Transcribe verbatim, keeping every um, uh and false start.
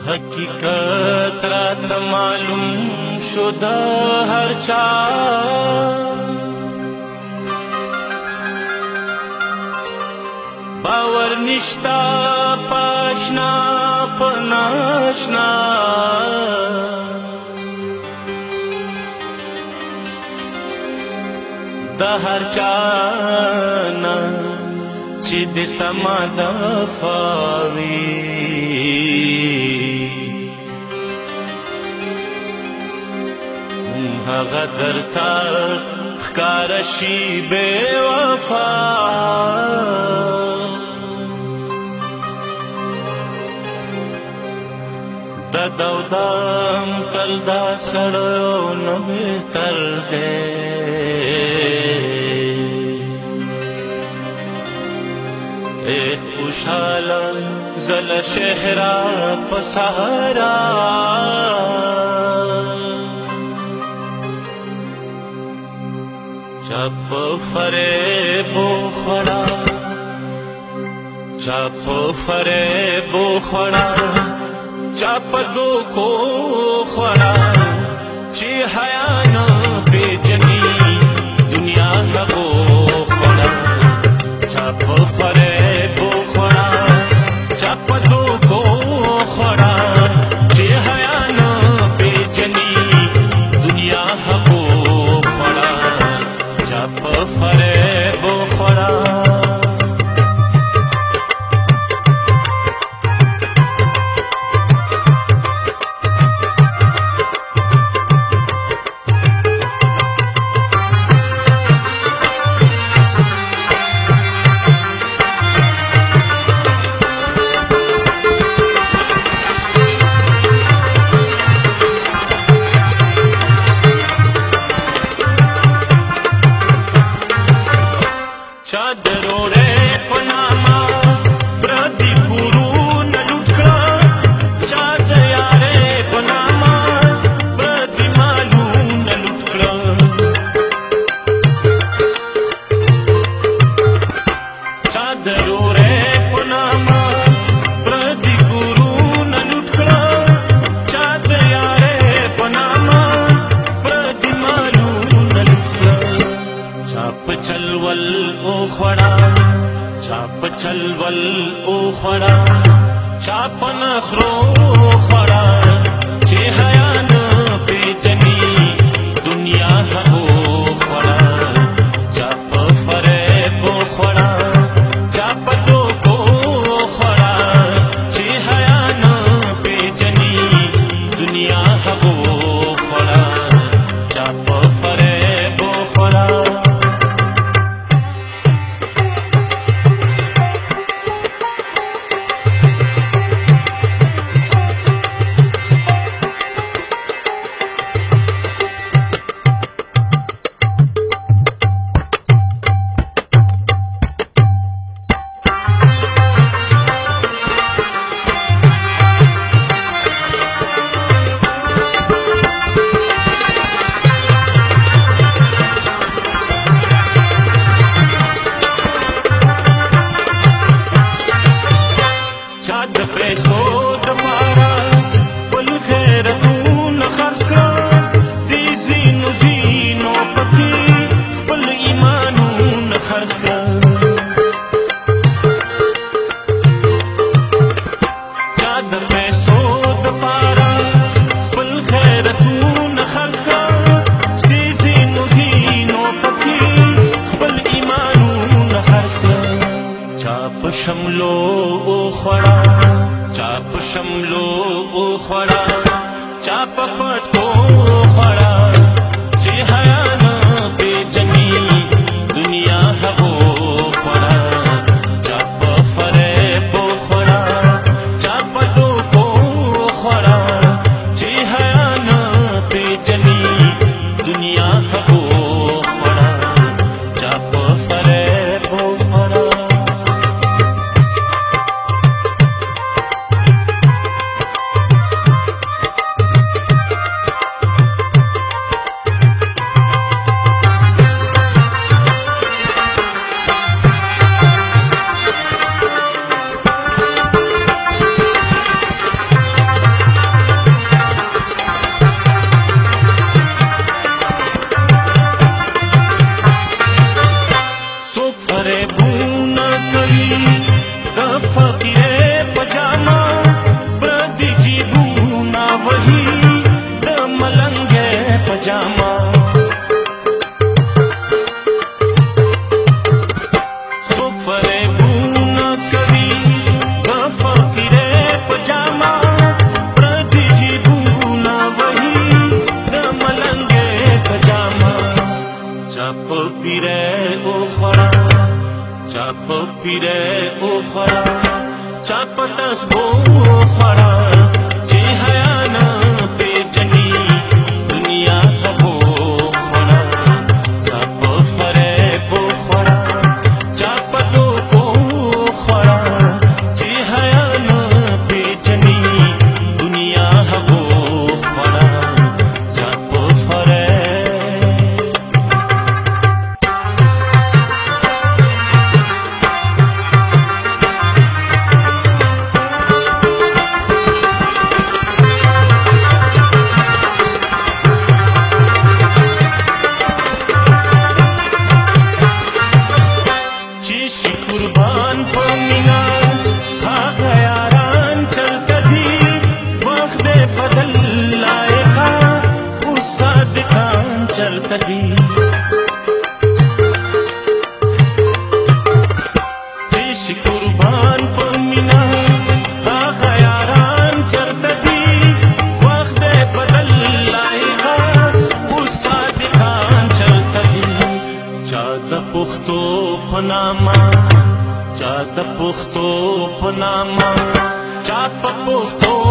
حقیقت رات معلوم شدہ ہر چا باور نشتا پاشنا پناشنا دا ہر چانا چی دتا ما دفاوی غدر تا خکارشی بے وفا دا دو دام تل دا سڑو نو بہتر دے ایک خوشحالا زل شہرہ پسہرہ چپ فریب خوڑا چپ فریب خوڑا چپ دو کو خوڑا چی حیان بے جنی دنیا کا گو خوڑا چپ فریب خوڑا چپ دو کو خوڑا چی حیان بے جنی دنیا کا گو خوڑا چپ فریب خوڑا چاپ چلول او خوڑا چاپ نخرو خوڑا چی حیان پی جنی دنیا ہو خوڑا چاپ فریب خوڑا چاپ دو کو خوڑا چی حیان پی جنی دنیا ہو خوڑا چاپ فریب خوڑا چاپ شملو او خوڑا چاپ شملو او خوڑا چاپ پٹ کو خوڑا چی حیان بے جنی دنیا ہو خوڑا چاپ فریب خوڑا چاپ دو کو خوڑا چی حیان بے جنی دنیا ہو خوڑا چاپ فریب خوڑا پیره او خورا چا پتس بو خورا چی حیانا پی جنی دنیا بو خورا چا پفره بو خورا چا پتو بو خورا چی حیانا پی جنی دنیا بو خورا چا پفره قربان پمینا آغا یاران چلتا دی وقت فضل لائقا اس صادقان چلتا دی جیش قربان پمینا آغا یاران چلتا دی وقت فضل لائقا اس صادقان چلتا دی چاہتا پختو پناما چا د پختو په نامه چا په پختو